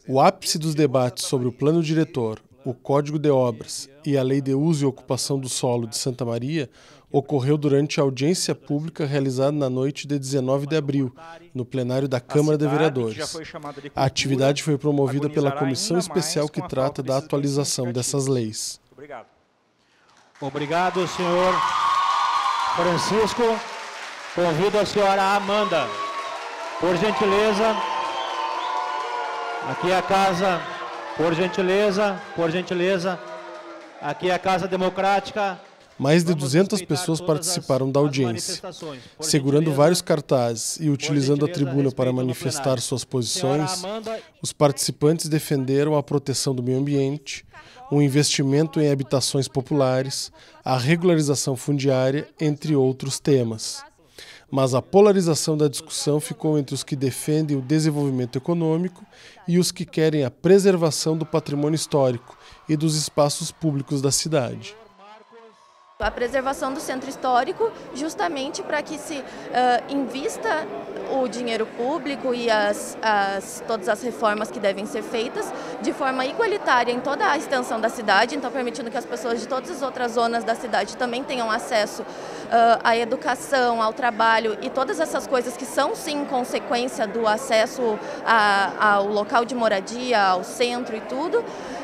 O ápice dos debates sobre o plano diretor, o Código de Obras e a Lei de Uso e Ocupação do Solo de Santa Maria ocorreu durante a audiência pública realizada na noite de 19 de abril, no plenário da Câmara de Vereadores. A atividade foi promovida pela comissão especial que trata da atualização dessas leis. Obrigado, senhor Francisco. Convido a senhora Amanda, por gentileza. Aqui é a casa, por gentileza, aqui é a Casa Democrática. Mais de 200 pessoas participaram da audiência. Segurando vários cartazes e utilizando a tribuna para manifestar suas posições, os participantes defenderam a proteção do meio ambiente, o investimento em habitações populares, a regularização fundiária, entre outros temas. Mas a polarização da discussão ficou entre os que defendem o desenvolvimento econômico e os que querem a preservação do patrimônio histórico e dos espaços públicos da cidade. A preservação do centro histórico, justamente para que se invista o dinheiro público e todas as reformas que devem ser feitas de forma igualitária em toda a extensão da cidade, então permitindo que as pessoas de todas as outras zonas da cidade também tenham acesso à educação, ao trabalho e todas essas coisas que são sim consequência do acesso ao local de moradia, ao centro e tudo.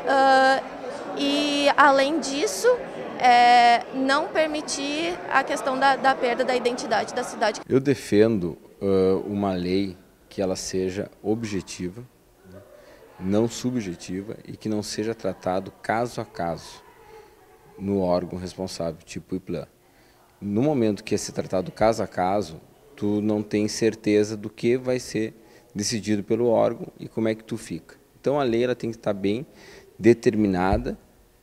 E além disso, não permitir a questão da perda da identidade da cidade. Eu defendo uma lei que ela seja objetiva, não subjetiva e que não seja tratado caso a caso no órgão responsável, tipo o IPLAN. No momento que é ser tratado caso a caso, tu não tem certeza do que vai ser decidido pelo órgão e como é que tu fica. Então a lei ela tem que estar bem determinada,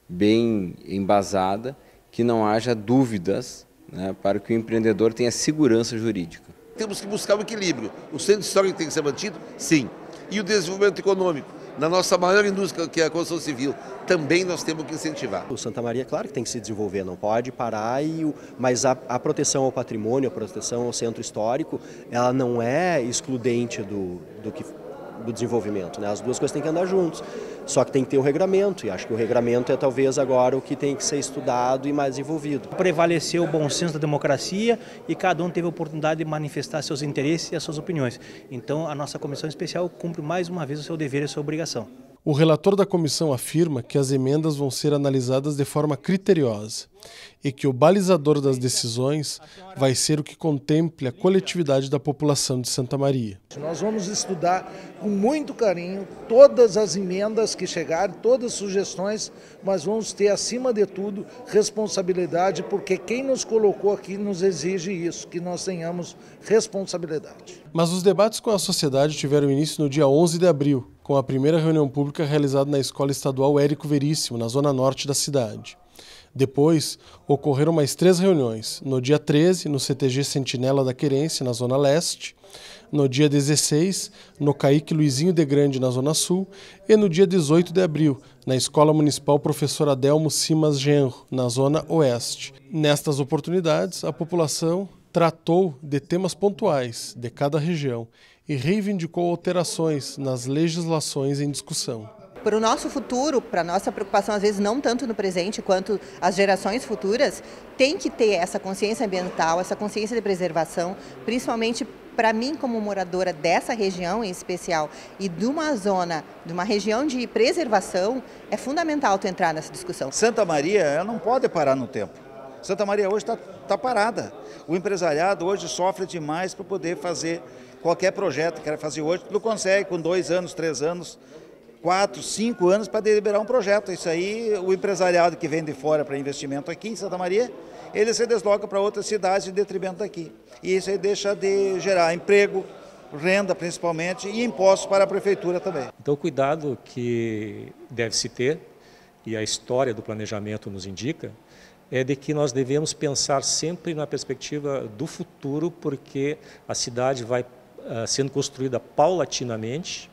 bem embasada, que não haja dúvidas, né, para que o empreendedor tenha segurança jurídica. Temos que buscar um equilíbrio. O centro histórico tem que ser mantido? Sim. E o desenvolvimento econômico? Na nossa maior indústria, que é a construção civil, também nós temos que incentivar. O Santa Maria, claro que tem que se desenvolver, não pode parar, mas a proteção ao patrimônio, a proteção ao centro histórico, ela não é excludente do desenvolvimento, né? As duas coisas têm que andar juntos, só que tem que ter o regramento, e acho que o regramento é talvez agora o que tem que ser estudado e mais envolvido. Prevaleceu o bom senso da democracia e cada um teve a oportunidade de manifestar seus interesses e as suas opiniões. Então a nossa comissão especial cumpre mais uma vez o seu dever e a sua obrigação. O relator da comissão afirma que as emendas vão ser analisadas de forma criteriosa e que o balizador das decisões vai ser o que contemple a coletividade da população de Santa Maria. Nós vamos estudar com muito carinho todas as emendas que chegarem, todas as sugestões, mas vamos ter, acima de tudo, responsabilidade, porque quem nos colocou aqui nos exige isso, que nós tenhamos responsabilidade. Mas os debates com a sociedade tiveram início no dia 11 de abril, com a primeira reunião pública realizada na Escola Estadual Érico Veríssimo, na zona norte da cidade. Depois, ocorreram mais 3 reuniões, no dia 13, no CTG Sentinela da Querência, na zona leste, no dia 16, no CAIC Luizinho de Grande, na zona sul, e no dia 18 de abril, na Escola Municipal Professor Adelmo Simas Genro, na zona oeste. Nestas oportunidades, a população tratou de temas pontuais de cada região e reivindicou alterações nas legislações em discussão. Para o nosso futuro, para a nossa preocupação, às vezes não tanto no presente quanto as gerações futuras, tem que ter essa consciência ambiental, essa consciência de preservação, principalmente para mim como moradora dessa região em especial e de uma zona, de uma região de preservação, é fundamental tu entrar nessa discussão. Santa Maria ela não pode parar no tempo. Santa Maria hoje está parada. O empresariado hoje sofre demais para poder fazer qualquer projeto que quer fazer hoje. Tu não consegue com 2 anos, 3 anos, 4, 5 anos para deliberar um projeto. Isso aí, o empresariado que vem de fora para investimento aqui em Santa Maria, ele se desloca para outras cidades em detrimento daqui. E isso aí deixa de gerar emprego, renda principalmente e impostos para a prefeitura também. Então o cuidado que deve se ter, e a história do planejamento nos indica, é de que nós devemos pensar sempre na perspectiva do futuro, porque a cidade vai sendo construída paulatinamente,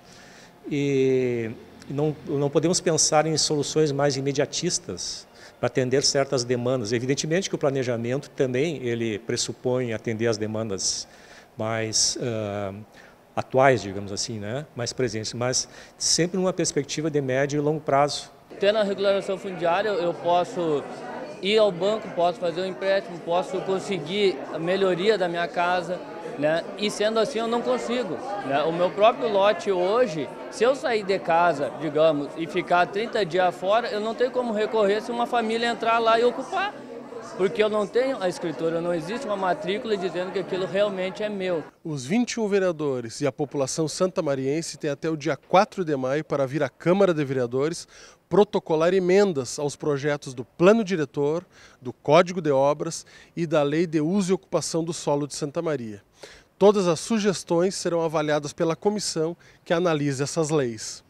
e não podemos pensar em soluções mais imediatistas para atender certas demandas. Evidentemente que o planejamento também ele pressupõe atender as demandas mais atuais, digamos assim, né? Mais presentes, mas sempre numa perspectiva de médio e longo prazo. Tendo a regularização fundiária, eu posso ir ao banco, posso fazer um empréstimo, posso conseguir a melhoria da minha casa, né? E sendo assim eu não consigo, né? O meu próprio lote hoje, se eu sair de casa, digamos, e ficar 30 dias fora, eu não tenho como recorrer se uma família entrar lá e ocupar. Porque eu não tenho a escritura, não existe uma matrícula dizendo que aquilo realmente é meu. Os 21 vereadores e a população santamariense têm até o dia 4 de maio para vir à Câmara de Vereadores protocolar emendas aos projetos do Plano Diretor, do Código de Obras e da Lei de Uso e Ocupação do Solo de Santa Maria. Todas as sugestões serão avaliadas pela comissão que analisa essas leis.